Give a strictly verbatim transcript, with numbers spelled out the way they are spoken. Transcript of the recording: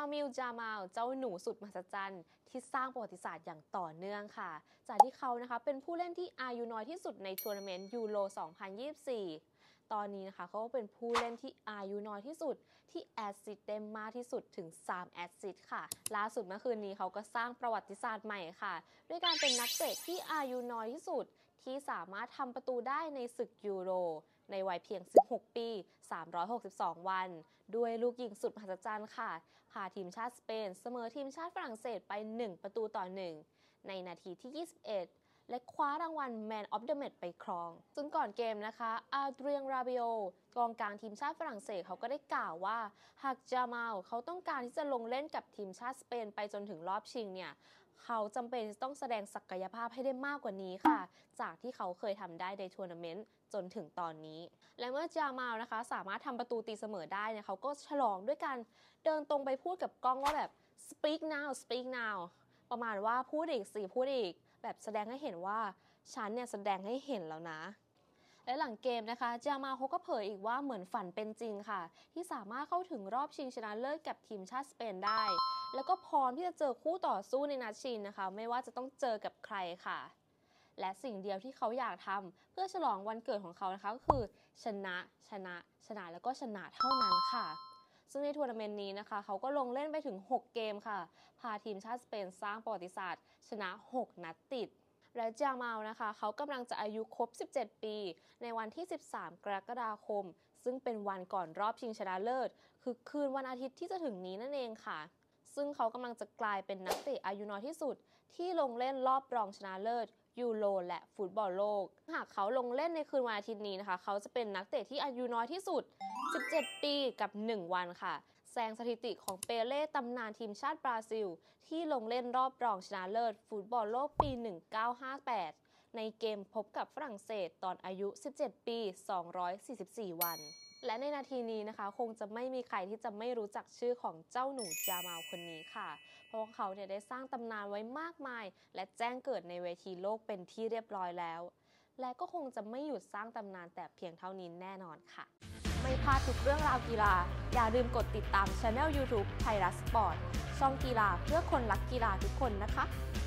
มิล จามาลเจ้าหนูสุดมหัศจรรย์ที่สร้างประวัติศาสตร์อย่างต่อเนื่องค่ะจากที่เขานะคะเป็นผู้เล่นที่อายุน้อยที่สุดในทัวร์นาเมนต์ยูโร สองพันยี่สิบสี่ ตอนนี้นะคะเขาก็เป็นผู้เล่นที่อายุน้อยที่สุดที่แอสซิสต์ได้มากที่สุดถึงสามแอสซิสต์ค่ะล่าสุดเมื่อคืนนี้เขาก็สร้างประวัติศาสตร์ใหม่ค่ะด้วยการเป็นนักเตะที่อายุน้อยที่สุดที่สามารถทำประตูได้ในศึกยูโรในวัยเพียงสิบหกปีสามร้อยหกสิบสองวันด้วยลูกยิงสุดมหัศจรรย์ค่ะพาทีมชาติสเปนเสมอทีมชาติฝรั่งเศสไปหนึ่งประตูต่อหนึ่งในนาทีที่ยี่สิบเอ็ดและคว้ารางวัล Man of the Match ไปครองซึ่งก่อนเกมนะคะอาเดรียน ราบิโอกองกลางทีมชาติฝรั่งเศสเขาก็ได้กล่าวว่าหากจามาลเขาต้องการที่จะลงเล่นกับทีมชาติสเปนไปจนถึงรอบชิงเนี่ยเขาจำเป็นจะต้องแสดงศักยภาพให้ได้มากกว่านี้ค่ะจากที่เขาเคยทำได้ในทัวร์นาเมนต์จนถึงตอนนี้และเมื่อจามาลนะคะสามารถทำประตูตีเสมอได้เนี่ยเขาก็ฉลองด้วยการเดินตรงไปพูดกับกล้องว่าแบบ speak now speak now ประมาณว่าพูดอีกสิพูดอีกแบบแสดงให้เห็นว่าฉันเนี่ยแสดงให้เห็นแล้วนะและหลังเกมนะคะจามาลเขาก็เผยอีกว่าเหมือนฝันเป็นจริงค่ะที่สามารถเข้าถึงรอบชิงชนะเลิศกับทีมชาติสเปนได้แล้วก็พร้อมที่จะเจอคู่ต่อสู้ในนัดชิงนะคะไม่ว่าจะต้องเจอกับใครค่ะและสิ่งเดียวที่เขาอยากทำเพื่อฉลองวันเกิดของเขานะคะก็คือชนะชนะชนะแล้วก็ชนะเท่านั้นค่ะซึ่งในทัวร์นาเมนต์นี้นะคะเขาก็ลงเล่นไปถึงหกเกมค่ะพาทีมชาติสเปนสร้างประวัติศาสตร์ชนะหกนัดติดและจามาลนะคะเขากำลังจะอายุครบสิบเจ็ดปีในวันที่สิบสามกรกฎาคมซึ่งเป็นวันก่อนรอบชิงชนะเลิศคือคืนวันอาทิตย์ที่จะถึงนี้นั่นเองค่ะซึ่งเขากำลังจะกลายเป็นนักเตะอายุน้อยที่สุดที่ลงเล่นรอบรองชนะเลิศยูโรและฟุตบอลโลกหากเขาลงเล่นในคืนวันอาทิตย์นี้นะคะเขาจะเป็นนักเตะที่อายุน้อยที่สุดสิบเจ็ดปีกับหนึ่งวันค่ะแซงสถิติของเปเล่ตำนานทีมชาติบราซิลที่ลงเล่นรอบรองชนะเลิศฟุตบอลโลกปีหนึ่งพันเก้าร้อยห้าสิบแปดในเกมพบกับฝรั่งเศสตอนอายุสิบเจ็ดปีสองร้อยสี่สิบสี่วันและในนาทีนี้นะคะคงจะไม่มีใครที่จะไม่รู้จักชื่อของเจ้าหนูจามาลคนนี้ค่ะเพราะเขาเนี่ยได้สร้างตำนานไว้มากมายและแจ้งเกิดในเวทีโลกเป็นที่เรียบร้อยแล้วและก็คงจะไม่หยุดสร้างตำนานแต่เพียงเท่านี้แน่นอนค่ะไม่พลาดทุกเรื่องราวกีฬาอย่าลืมกดติดตาม Channel ยูทูบ ไทยรัฐสปอร์ตช่องกีฬาเพื่อคนรักกีฬาทุกคนนะคะ